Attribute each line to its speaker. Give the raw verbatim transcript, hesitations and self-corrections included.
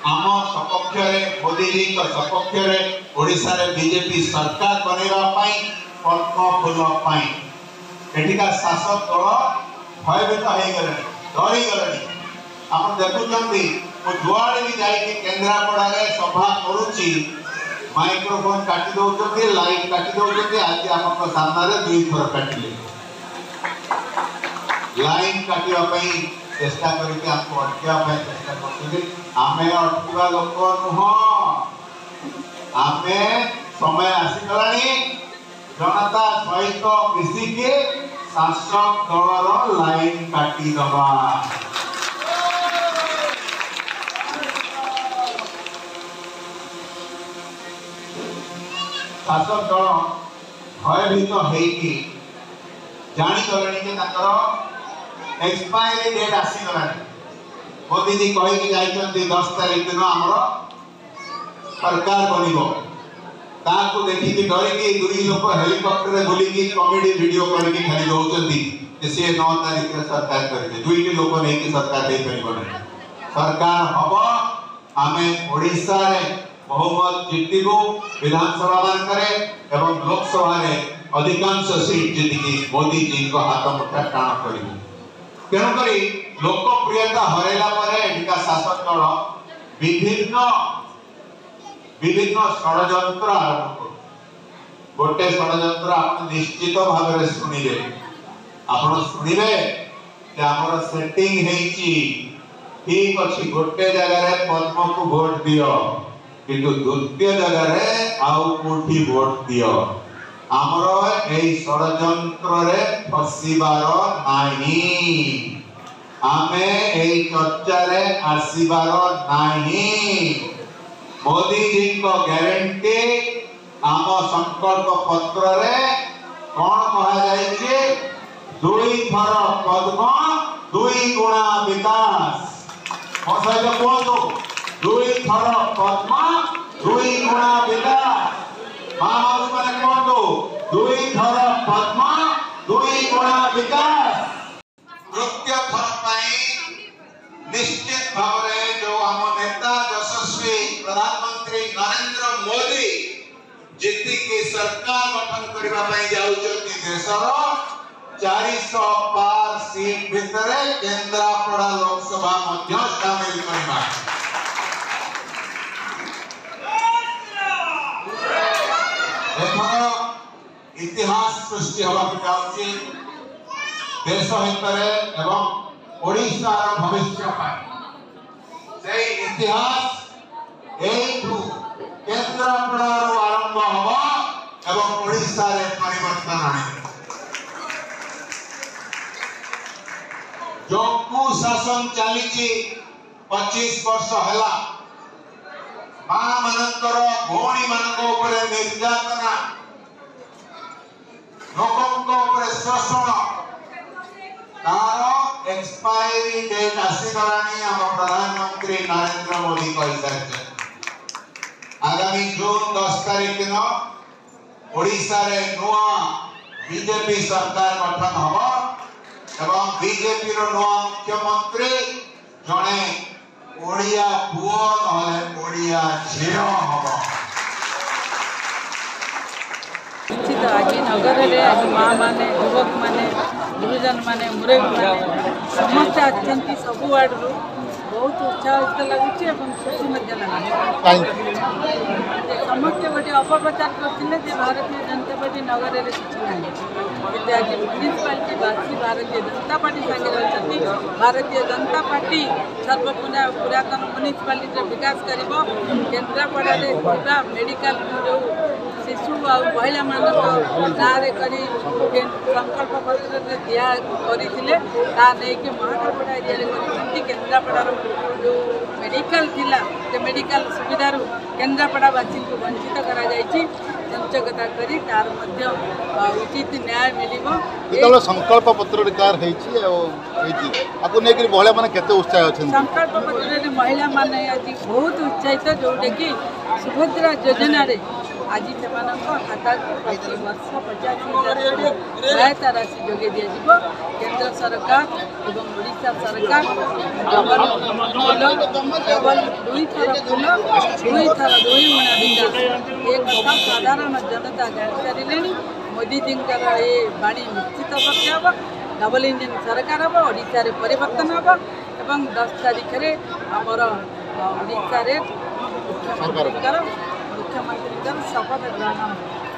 Speaker 1: आम सपक्ष मोदी जी सपक्ष ओडिशा रे बीजेपी सरकार बनवाई पद्म फूल एठिका शासक दल भयभीत हो गले डरी गले। आप देखुं जुआड़े भी जाइए केन्द्रापड़ा सभा करुच्ची माइक्रोफोन काटी दौरान लाइट काटी दौरान आज आम सामने दुई थर काटिले लाइन काटापी चेष्टा करके आपको अटकाई चेष्टा कर आमे अटकवा लोक नुह आमे समय आसीगलानी जनता सहित मिसिके शासक दलर लाइन काटी दबा। शासक दल भयभीत होइकी जानी एक्सपायरी डेट आसीगला। मोदी जी कहीकि जाइछन्ति दस तारीख दिन आमर सरकार बनिबो ताकू देखिकी डरिकी दुई लोक हेलिकॉप्टर बुलिकी कॉमेडी वीडियो करके खाली दौरान सी नौ तारीख में सरकार करेंगे दुईट लोक नहीं सरकार दे पार सरकार हम आमे ओडिशा रे बहुमत जितबू विधानसभा मानक एवं लोकसभा रे अधिकांश सीट जीतिकी मोदी जी को हाथ मुठा टाण करू। तेणुकरी लोकप्रियता हरैला एठिका शासक दल विभिन्न विभिन्न षड्यंत्र आरंभ कर गोटे षड्यंत्र आप निश्चित भाव में शुणिले आप शुणिले आमर सेटिंग हेची ठीक अच्छी गोटे जगह पद्म को भोट दियो किंतु द्वितीय जगह आउ कोठी भोट दियो आमर ए षड्यंत्र रे फसिबार नाही आमे ए चर्चा रे आसीबार नाही। मोदी जी को गारंटी आम संकल्प पत्र रे कौन कहा जाइए दुई थर पद्म दुई गुणा विकास सहित कहतु दुई थर पद्म दुई गुणा विकास मां माने कहतु दुई थर पद्म दुई गुणा विकास। तृतीय थर निश्चित भाव में जो आम नेता यशस्वी प्रधानमंत्री नरेंद्र मोदी जीतिकी सरकार गठन करने जाउछन्ति देशर चार सौ पार सीट भितर केन्द्रापड़ा लोकसभा मध्य शामिल करबा। एथर इतिहास सृष्टि होगा जाउछि देश हितरे एवं ओडिशा भविष्य से इतिहास एठू केन्द्रापड़ा आरंभ होगा एवं ओडिशा रे परिवर्तन आने जो कुशासन चली पच्चीस वर्ष है मां मानकर भौणी मान निर्यातना लोकों शोषण तार एक्सपायरी डेट आसीगलानी आम प्रधानमंत्री नरेंद्र मोदी कही सारी आगामी जून दस तारीख दिन ओडिशा रे नुआ बीजेपी सरकार गठन हम एवं बीजेपी रो नुआ मुख्यमंत्री जने ओडिया पुओ नहले ओडिया झियो हम।
Speaker 2: निश्चित आज नगर में आज माँ माने युवक माने गुरुजन माने मुरबी माने समस्त आछंती सब वार्ड रो बहुत उत्साहित लगुच खुशी लगे समस्त गोटे अपप्रचार करते भारतीय जनता पार्टी नगर में किसी ना आज म्यूनिसिपालिटी बासी भारतीय जनता पार्टी सागे रही भारतीय जनता पार्टी सर्वपुना पुरातन म्यूनिसिपालिटी विकास कर केन्द्रापड़ा मेडिकल जो शिशु और महिला मान गाँव कर संकल्प पत्र दिया करते महाकालपड़ा एरिया केन्द्रापड़ा जो मेडिकल थिला से मेडिकल सुविधा केन्द्रापड़ावासी को वंचित करा जायछि संचकता करी तार मध्य उचित न्याय मिलिबो।
Speaker 3: जेतले संकल्प पत्र कार हेछि हेछि आपको नेकरी महिला माने केते उत्साह अछन
Speaker 2: संकल्प पत्र रे महिला माने आज बहुत उत्साहित जोटे कि सुभद्रा योजना रे आज से खाता प्रति वर्ष पचास हजार सहायता राशि जोगे दिज्व केंद्र सरकार एवं ओडिशा सरकार डबल फूल डबल दुई थर फूल दुई थर दुई गुणा विकास एक कथा साधारण जनता जानी मोदी जी ये बाणी निश्चित सत्य हम डबल इंजिन सरकार हम ओडिशा रे परिवर्तन हम एवं दस तारीख में आमर ओडिशा रे मुख्यमंत्री मुख्यमंत्री शपथ ग्रहण